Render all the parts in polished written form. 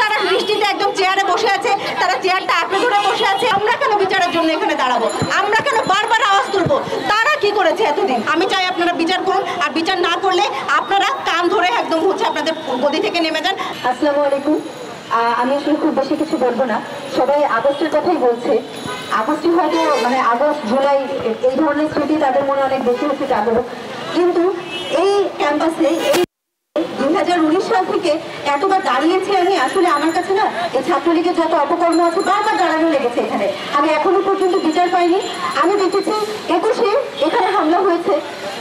তারা বৃষ্টিতে একদম চেয়ারে বসে আছে, তারা চেয়ারটা আঁকড়ে ধরে বসে আছে। আমরা কেন বিচারের জন্য এখানে দাঁড়াবো? আমরা কেন বারবার আওয়াজ তুলবো? তারা কি করেছে এতদিন? আমি চাই আপনারা বিচার করুন, আর বিচার না করলে আপনারা কান ধরে একদম হচ্ছে আপনাদের গদি থেকে নেমে যান। আসসালামু আলাইকুম। আমি আসলে খুব বেশি কিছু বলবো না, সবাই আগস্টের কথাই বলছে। আগস্টে হয়তো আগস্ট জুলাই এই ধরনের স্মৃতি তাদের মনে অনেক বেশি হচ্ছে জাগ্রত, কিন্তু এই ক্যাম্পাসে এই 2019 সাল থেকে এতবার দাঁড়িয়েছি আমি, আসলে আমার কাছে না এই ছাত্রলীগের যত অপকর্ম আছে বারবার দাঁড়ানো লেগেছে এখানে। আমি এখনো পর্যন্ত বিচার পাইনি। আমি দেখেছি 21-এ এখানে হামলা হয়েছে,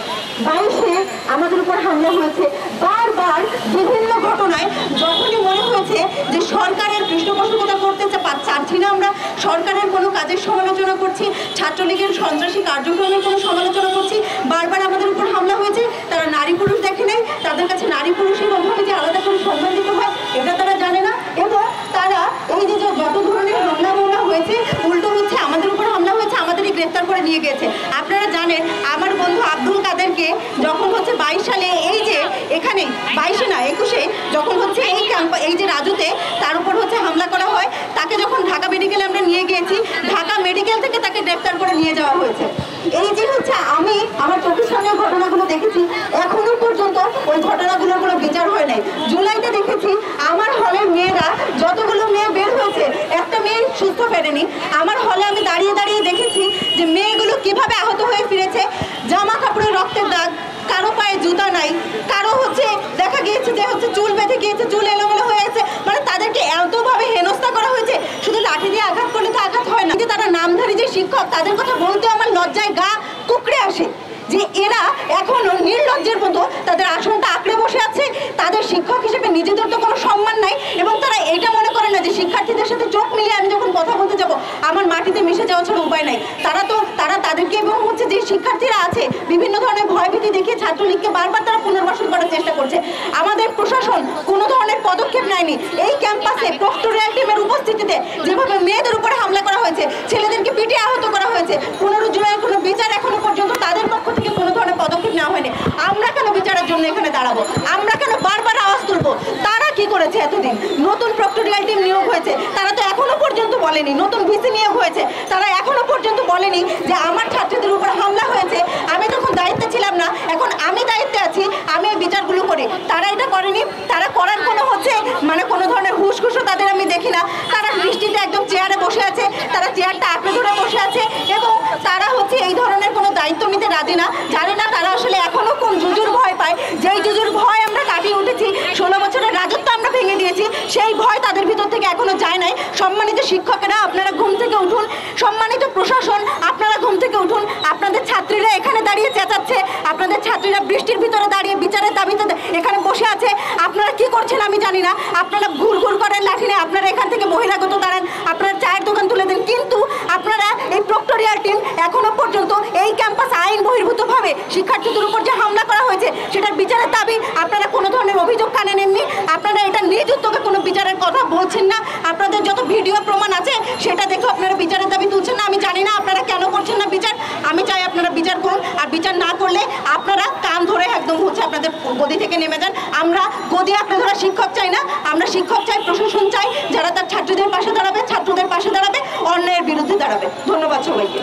22-এ আমাদের উপর হামলা হয়েছে। বারবার বিভিন্ন ঘটনায় যখনই মনে হয়েছে যে সরকারের পৃষ্ঠপোষকতা করতে চাচ্ছি না, আমরা সরকারের কোনো কাজের সমালোচনা করছি, ছাত্রলীগের সন্ত্রাসী কার্যক্রমের কোনো সমালোচনা করছি, বারবার আমাদের উপর হামলা হয়েছে। তারা নারী পুরুষ দেখে নেই, তাদের কাছে নারী পুরুষের ওভাবে যে আলাদা করে সম্মান দিতে হয় এটা তারা জানে না। এবং তারা এই যে যত ধরনের হামলা হয়েছে, উল্টো হচ্ছে আমাদের উপর হামলা হয়েছে, আমাদেরই গ্রেফতার করে নিয়ে গেছে। আপনারা জানেন আমার বন্ধু আব্দুল কাদেরকে যখন হচ্ছে 22 সালে এই যে এখানে 22-এ না 21-এ যখন হচ্ছে এই যে রাজুতে তার উপর হচ্ছে হামলা করা হয়, তাকে যখন ঢাকা মেডিকেলে আমরা নিয়ে গিয়েছি, ঢাকা মেডিকেল থেকে তাকে গ্রেফতার করে নিয়ে যাওয়া হয়েছে। এই যে হচ্ছে আমি আমার চোখের সামনে ঘটনাগুলো দেখেছি, এখনো পর্যন্ত ওই ঘটনাগুলোর কোনো বিচার হয় নাই। জুলাইতে দেখেছি আমার হলের মেয়েরা, যতগুলো মেয়ে বের হয়েছে একটা মেয়ে সুস্থ ফেরেনি। আমার হলে আমি দাঁড়িয়ে দাঁড়িয়ে দেখেছি যে মেয়েগুলো কিভাবে আহত হয়ে ফিরেছে, জামা কাপড়ে রক্তের দাগ, কারো পায়ে জুতা নাই, কারো হচ্ছে দেখা গিয়েছে যে হচ্ছে চুল বেঁধে গিয়েছে, চুল এলোমেলো হয়ে গেছে। তাদেরকে এতভাবে হেনস্থা করা হয়েছে। শুধু লাঠি দিয়ে আঘাত করলে তো আঘাত হয় না। যে তারা নামধারী যে শিক্ষক, তাদের কথা বলতে আমার লজ্জায় গা কুকড়ে আসে যে এরা এখনো নির্লজ্জের মতো তাদের আসনটা আঁকড়ে বসে আছে। তাদের শিক্ষক হিসেবে নিজেদের তো কোনো সম্মান নাই, এবং তারা এটা মনে করে না যে শিক্ষার্থীদের সাথে চোখ মিলিয়ে আমি যখন কথা বলতে যাব আমার মাটিতে মিশে যাওয়া ছাড়া উপায় নাই। তারা তাদেরকে এবং হচ্ছে যে শিক্ষার্থীরা আছে বিভিন্ন ধরনের ভয়ভীতি দেখিয়ে ছাত্রলীগকে বারবার তারা পুনর্বাসন করার চেষ্টা করছে। আমাদের প্রশাসন কোনো ধরনের পদক্ষেপ নেয়নি। এই ক্যাম্পাসে প্রক্টরিয়াল টিমের উপস্থিতিতে যেভাবে মেয়েদের উপরে হামলা করা হয়েছে, ছেলেদেরকে পিটিয়ে আহত করা হয়েছে, 15 জুলাইয়ের কোনো বিচার এখনো পর্যন্ত তাদের পক্ষ থেকে কোনো ধরনের পদক্ষেপ নেওয়া হয়নি। আমরা কেন বিচারের জন্য এখানে দাঁড়াবো? আমরা কেন বারবার আওয়াজ তুলবো? তারা কি করেছে এতদিন? নতুন প্রক্টরিয়াল টিম নিয়োগ হয়েছে, তারা তো এখনো পর্যন্ত বলেনি। নতুন ভিসি নিয়োগ হয়েছে, তারা এখনো পর্যন্ত বলেনি যে আমার ছাত্রীদের উপর হামলা হয়েছে। আমি তখন দায়িত্বে ছিলাম না, এখন আমি দায়িত্বে আছি, আমি এই বিচারগুলো করি। তারা এটা করেনি। তারা করার কোনো হচ্ছে কোনো ধরনের হুসখুসও তাদের আমি দেখি না। তারা বৃষ্টিতে একদম চেয়ারে বসে আছে, তারা চেয়ারটা আঁকড়ে ধরে বসে আছে, এবং তারা হচ্ছে এই ধরনের কোনো দায়িত্ব নিতে রাজি না। জানে না তারা আসলে এখনো কোন জুজুর ভয় পায়, যেই জুজুর ভয় আমরা কাটিয়ে উঠেছি। 16 বছরের রাজত্ব আমরা ভেঙে দিয়েছি, সেই ভয় তাদের ভিতর থেকে এখনো যায় নাই। সম্মানিত শিক্ষকেরা আপনারা ঘুম থেকে উঠুন, সম্মানিত প্রশাসন আপনারা ঘুম থেকে উঠুন। আপনাদের ছাত্রীরা এখানে দাঁড়িয়ে চেঁচাচ্ছে, আপনাদের ছাত্রীরা বৃষ্টির ভিতরে দাঁড়িয়ে বিচারের দাবিতে এখানে বসে আছে। আপনারা কি করছেন আমি জানি না। আপনারা ঘুর করেন লাঠি নিয়ে, আপনারা এখান থেকে বহিরাগত দাঁড়ান, আপনারা চায়ের দোকান তুলে দেন, কিন্তু আপনারা এই প্রক্টরিয়াল টিম এখনো পর্যন্ত এই ক্যাম্পাস আইন বহির্ভূতভাবে শিক্ষার্থীদের উপর যে হামলা করা হয়েছে সেটার বিচারের দাবি আপনারা কোনো ধরনের অভিযোগ কানে নেননি। আপনারা এটা নিজ উদ্যোগে কোনো বিচারের কথা বলছেন না। আপনাদের যত ভিডিও প্রমাণ আছে সেটা দেখে আপনারা বিচারের দাবি তুলছেন না। আমি জানি না আপনারা কেন করছেন না বিচার। আমি চাই আপনারা বিচার করুন, আর বিচার না করলে আপনারা কান ধরে একদম হচ্ছে আপনাদের গদি থেকে নেমে যান। আমরা গদি আঁকড়ে ধরা শিক্ষক চাই না, আমরা শিক্ষক চাই, প্রশাসন চাই, যারা তার ছাত্রীদের পাশে দাঁড়াবে, ছাত্রদের পাশে দাঁড়াবে, অন্যায়ের বিরুদ্ধে দাঁড়াবে। ধন্যবাদ সবাইকে।